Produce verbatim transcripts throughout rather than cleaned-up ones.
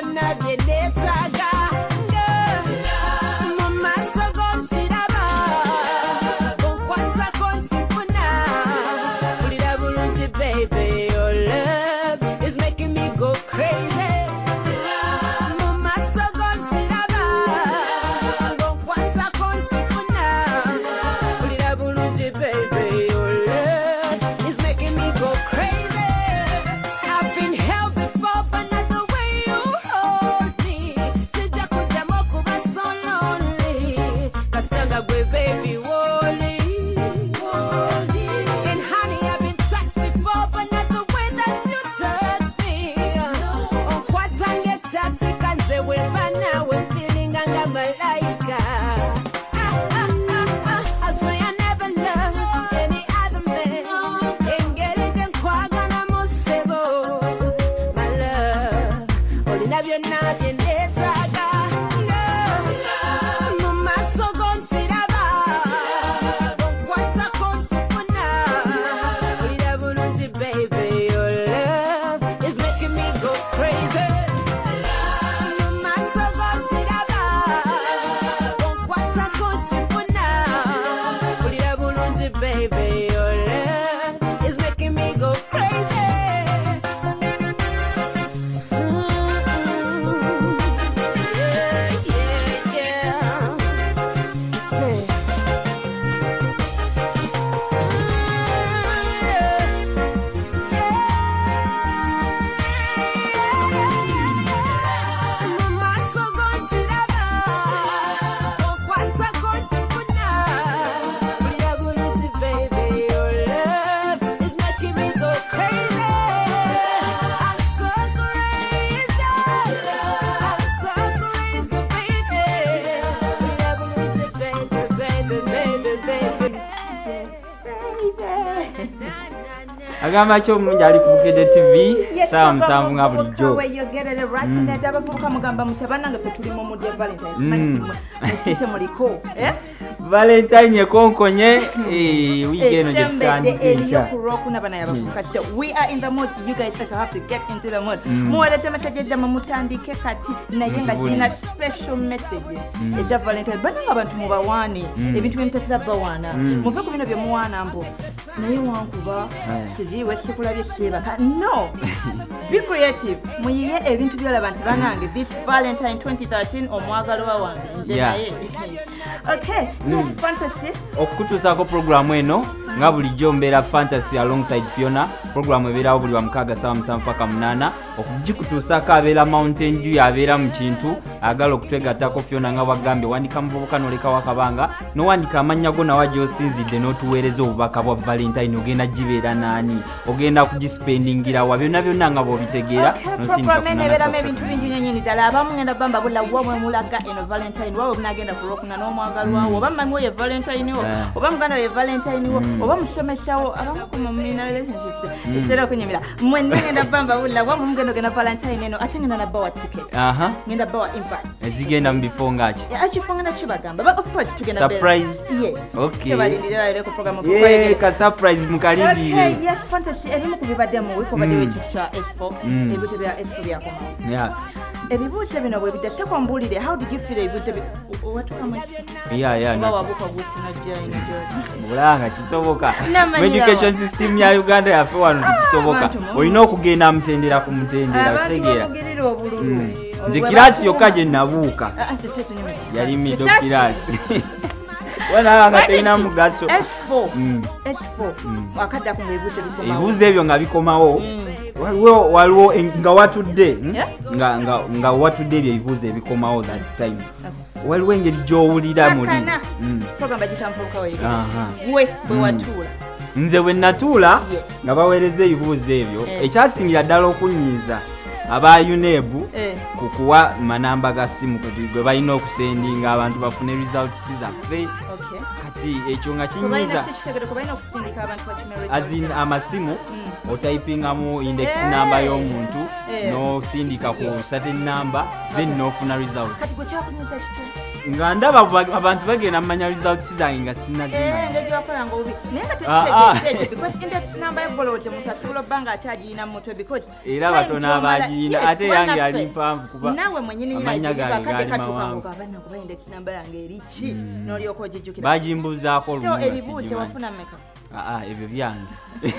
byonna bye neetaaga mu maaso g'okiraba onkwatako nkifuna mpulira bulungi baby your love is making me go crazy mu maaso g'okiraba onkwatako nkifuna mpulira bulungi baby your love is making me go crazy. I've been held before but not the way you hold me. Sija kujamo kuba so lonely kasitanga gwe baby woli woli. And honey I've been touched before but not the way that you touch me. Onkwatanga ekyatika nze wemba nawe feeling anga malaika. Ah, ah, ah, ah. I swear I never loved any other man. Engeri gye nkwagala mu ssebo. My love, olina byonna bye neetaaga. Mu maaso g'okiraba, onkwatako nkifuna. Olina bulungi baby, your love is making me go crazy. Mu maaso g'okiraba, onkwatako nkifuna. Olina bulungi baby, your love is making me go crazy. Agamba kyo mulungi ali ku Bukedde T V saa musanvu nga bulijjo. Weyogerere lwaki abavubuka mugamba mutabana nga tuli mu mudi ya Valentine. Mukite muliko. Eh? Valentine yekonkonye eh weekend je Friday fanya. kuroku nabana yabavubuka. We are in the mood. You guys have to get into the mood. Muwalete message mu mutandike kati naye nga sina special messages. Eja Valentine bana abantu mubawane ebintu bimutatiza bawana. Muve ku bino bye muwana mbo. Naye wankuba siji wese kulabye sebaka. No. Be creative. Muyiye ebintu by'olaba nti banange this Valentine twenty thirteen omwagalo wa wange nje naye. Okay. So fantasy. Okutuusako programu eno nga bulijjo mbeera fantasy alongside Fiona. Programu ebeerawo buli wa mukaaga ssaawa musanvu paka munaana. Okugikutuusako abeera Mountain Dew abeera mu kintu agala okutwegattako Fiona nga bwagambye wandika muvubuka n'olekawo akabanga n'owandika amannya go nawa gy'osinzidde n'otuweereza obubaka bwa Valentine ogenda gibeera naani ogenda kugispendingira wa byonna byonna nga bw'obitegeera n'osindika kunaana ebintu bingi nyennyini ddala abamu ngenda bamba bula wabwe mulaga eno Valentine wabwe munagenda ku lwokuna n'omwagalwa wo oba mmanyi wo ye Valentine wo oba muganda ye Valentine wo oba musomesawo abamu ku mumina relationships ekitera okunyumira mwenna ngenda bamba bula wabwe mugenda ogenda Valentine eno ate ngenda nabbawa ticket aha ngenda bbawa invite ezigenda mu bifo ngaki akifunga na kibagamba but of course tugenda surprise yes okay tebalindira lero ku program ko yeah ka surprise mukalindire okay yes fantasy ebimu ku bibadde mu wiko badde wetu kya expo ebintu bya expo byakoma yeah ebibuuzo bino bwe bidde kwa mbulire how did you feel ebibuuzo watu kama yeah yeah no wabuka busi na join bulanga kisoboka education system ya Uganda yafe wano kisoboka olina okugenda mutendera ku mutendera segera nze kirasi yokka gye nabuuka yali middle class wana nga tena mugaso expo expo wakadda ku ebibuuzo bikomawo ebibuuzo ebyo nga bikomawo waliwo waliwo nga watudde nga nga nga watudde ebyo ebibuuzo ebikomawo that time waliwo engeri gy'owulira muli program bagitambuka wege we bwe watuula nze bwe natuula nga baweereza ebibuuzo ebyo ekyasingira ddala okunyiiza aba U N E B kukuwa manamba ga simu gwe balina okusendinga abantu bafune results zaffe kati si ekyo nga Kubaina kinyiza kitegere kubaina okusindika abantu bakimere. azin amasimu Mm. otypingamu index Eh. number y'omuntu Eh. n'osindika ku certain number then n'ofuna result Kati gwe kyakunyiza kiti. nga ndaba ba- abantu bagenda mumanya results zange nga Eh, sinnazimanyi ngeri wakola nga obi. Naye nga Ah, ah. tekitegeeza ekyo because index number y'eggoloote muntu asobola obba ng'akyagiina mu mutwe because era time batono gy'omala- abagiina Yes, ate yange bannaffe. yali mpanvu kuba Naawe mwennyini nyina amanya ibiriba gange akadde gali katuuka mawanvu ng'ogamba kuba index number yange eri ki Mm. n'olyoka ogijjukira. bagimbuzaako So olumu nga ebibuuze sigimanyi. wafuna mmeka? Ah, ah, ebyo byange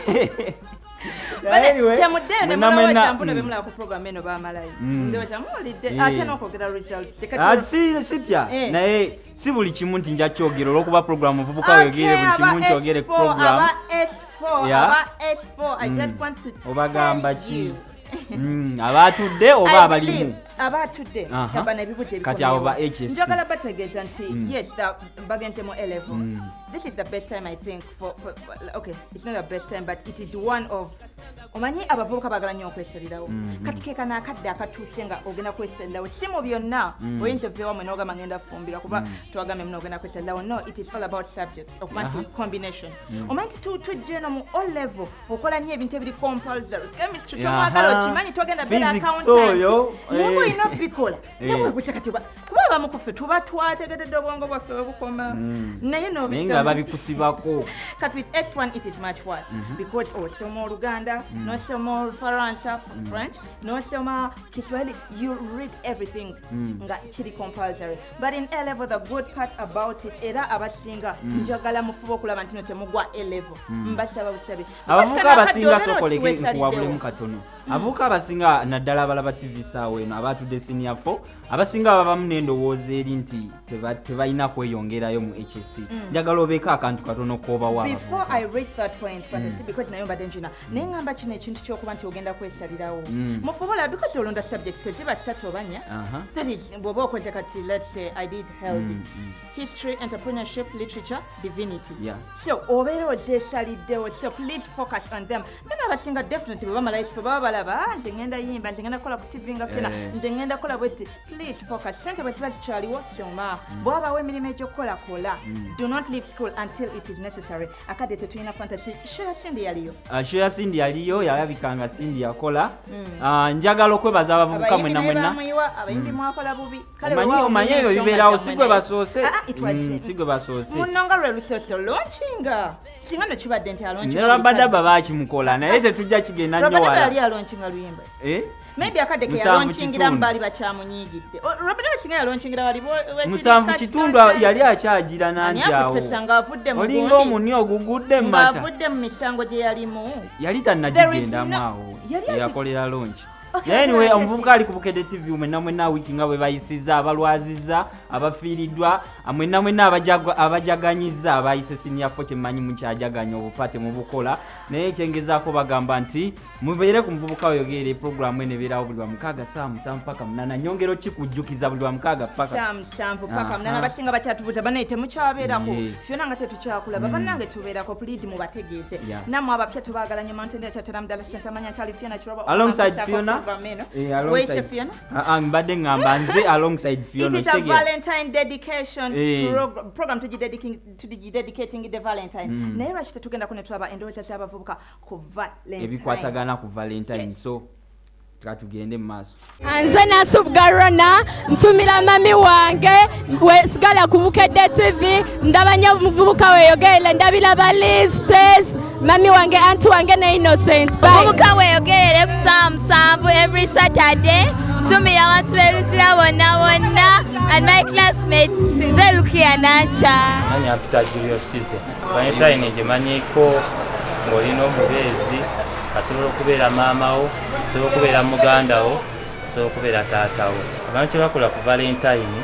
Bale, Anyway, temuddeyo ne mwena mulowooza mwena, mbula mm. be mulaba ku program eno baamalayo. Mm. Ndowooza muwulidde Eh. ate n'okwogera results. Tekati- Ah, si sitya Eh. naye si buli kimu nti nja kyogera olw'okuba program ovubuka weyogere buli kimu nkyogere ku program Aba S four, Yeah. aba S four, I just Mm. want to obagamba tell ki you. Mm, abatudde oba I abalimu believe abatudde Aha. aba n'ebibuuzo Kati abo ba ebikomyewo. H S C. Njagala bategeeza nti Mm. yes the- bagenze mu A level. Mm. This is the best time I think for, for, for okay it's not the best time but it is one of omanyi abavubuka baagala nnyo okwesalirawo Mhm. kati ke kana akadde akatuuse nga ogenda kwesalirawo si mu byonna Mm. oyinza oveewo mwe n'ogamba ngenda fumbira kuba Mm. twagambe muno ogenda kwesalirawo no it is all about subjects okuba nti Aha. combination Mm. omanyi nti tu- tujja eno mu all level okola nnyo ebintu ebiri compulsory chemistry Aha. tomwagala okimanyi togenda beera Physics accountant oyo, naye eh. olina obikola Eh. naye webuse kati oba- kuba abamu ku ffe tuba twategededde obwongo bwaffe webukoma Mm. naye naye nga n'obisoma babikusibako But with X one it is much worse Mhm. because osoma Oluganda, Mm. nosoma Olufaransa, Mm. French, nosoma Kiswahili, you read everything Mm. nga kiri compulsory. But in A level the good part about it era abasinga Mm. njagala mufuba okulaba nti no temugwa A level. Mm. Mbasaba busabe. abavubuka Because abasinga kana akadde sokoleke obeera nkuwabulemu katono abavubuka abasinga naddala abalaba tv saawa eno abatudde senior four abasinga babamu n'endowooza eri nti teba- tebalina kweyongerayo mu H S C Mm. njagala obeeko akantu katono koobawo Before abavubuka I reach that point, but Mm. mm. because nayo mbadde njina naye ngamba kino ekintu ky'okuba nti ogenda kwesalirawo Mm. mufubola because olonda subjects teziba ssatu oba nnya Aha. that is bw'oba okoze kati let's say I did health Mm, mm. history entrepreneurship literature divinity Yeah. so obeera odesaliddewo so please focus on them then abasinga definitely bwe bamala isipo baba balaba "Ah, nze ngenda yimba nze ngenda kukola ku tv nga fena Eh. nze ngenda kukola bweti please focus sente bwe ziba zikyaliwo soma bw'obawo emirimu egy'okukola kola Mm. do not leave school until it is necessary akadde tetulina fantasy share sindi yaliyo Ah, shoya Cindy yaliyo yalabikanga Cindy yakola Mm. Ah, njagala okwebaza abavubuka abayimbi mwena naye mwena bamuyiwa abayimbi mwakola bubi kale omanyi weewaawo omanyi mulina ebyo ensonga bibeerawo zammwe si gwe naye. basoose Ah, ah, it was Mm, it. si gwe basoose muno nga lwe lusoose launchinga singa no kibadde nti ne Rabadaba bakimukola naye tetujja kigenda nnyo Rabadaba wala yali alaunchinga luyimba Eh? maybe akadde ke Musanvu yalaunchingira kitundu. baali bakyamunyiigidde Rabadaba singa yalaunchingira wali musanvu kitundu yali akyagira nantyawo aniakusesa ng'avudde mu olinga gundi omuni ogugudde mu mata ng'avudde mu misango gye yalimu yali There tannagigendamu is no- awo Yali ati- eyakolera lonki Okay, naye anyway right, omuvubuka ali ku Bukedde T V mwena mwena wiiki nga bwe bayisizza abalwazizza abafiiriddwa mwena mwena abajaga- abajaganyiza abayise siniafo kyemmanyi mukyajaganya obupate mubukola naye ekyengezaako bagamba nti mubeere ku muvubuka weyogere puroguramu eno ebeerawo buli lwa mukaaga saa musanvu paka munana nyongero kikujjukiza buli lwa mukaaga paka saa musanvu paka Aha. munana abasinga bakyatubuuza banaye temukyabeerako Yeah. fyona nga tetukyakulaba bannange tubeerako puliidi mubategeeze Yeah. nammwe abapya tubaagala nyo mountain kyatera mudala sentamanya kyali fiona kiroba Alongside Fiona? Eh, alongside- Where's Fiona? Ah, ah, mbadde ngamba nze alongside Fiona It is a Segera. Valentine dedication Eh. prog- program tugidedicating tugidedicating the Valentine. Mm. Naye lwaki tetugenda ku ne tulaba endowooza z'abavubuka ku Valentine. ebikwatagana ku Valentine so katugende mu maaso Nze Nasubga Rona ntumira mami wange we sigala ku Bukedde T V ndabanya muvubuka weyogere ndabira ba listes mami wange anti wange ne Innocent Omuvubuka weeyogerere ku saa musanvu every Saturday ntumira abantu beeruzira bonna bonna and my classmates nze Lukia Nacha. Manya Peter Julius Size. Valentine gyemanyiiko ng'olina omubeezi asobola okubeera maama wo, asobola okubeera muganda wo, asobola okubeera taata wo. Abantu kye bakola ku Valentine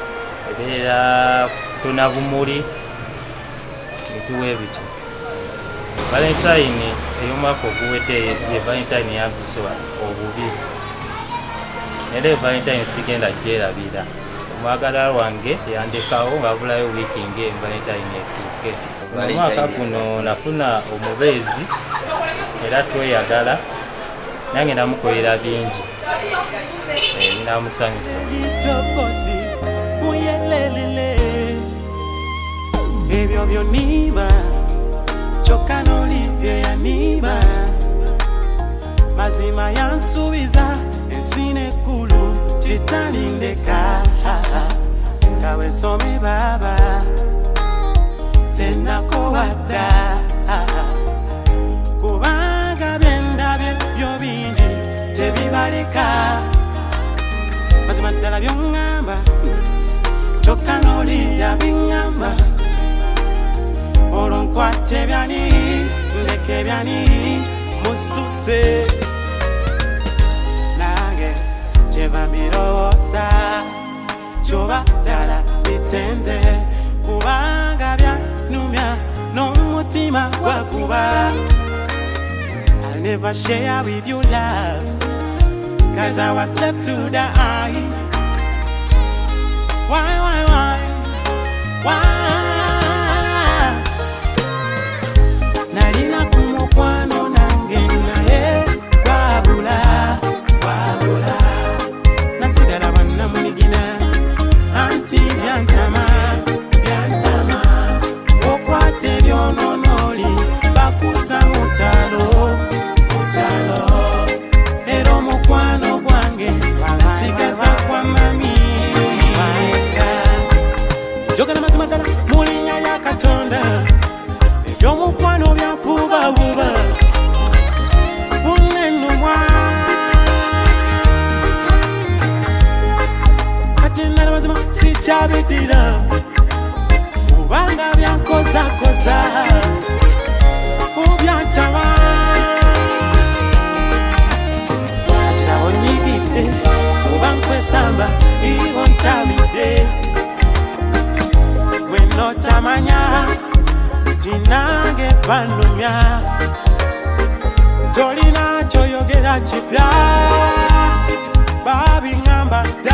ebeera kutona bumuli bituwa ebityo. Valentine ey'omwaka oguwedde ye Valentine yambiswa obubi. Era Valentine sigenda gyerabira. Omwagala wange yandekawo ng'abulayo wiiki ng'e Valentine etuuke. Mu mwaka guno nafuna omubeezi era tweyagala nange namukolera bingi binamusanyusa. ebyo byoniba kyokka n'oli bye yaniba mazima yansuubiza ensi n'eggulu titalindeka kawe nsome baba sennakowadda kubanga byendabye byo bingi tebibaleka mazima ddala by'oŋŋamba kyokka n'oli yabiŋŋamba olwo nkwate byani ndeke byani mususe nange kyeva mbirowooza kyoba ddala bitenze kubanga byanumya n'omutima gwakuba I'll never share with you love cause I was left to die Why, why, why, why Nalina kumukwano nange naye gwabula gwabula nasigala bwanna munigina anti byantama byantama okwate byononoli bakusa mutalo mutalo era omukwano gwange nsigaza kwa mami njogera mazima ddala mu linnya lya Katonda ebyomukwano byapubabuba bunenumwa kati nala mazima sikyabiddira kubanga byankozakoza mubyantaba akirawo nyigidde kuba nkwesamba iwo ntabidde wenotamanya tinange banumya tolina kyoyogera kipya babiŋŋamba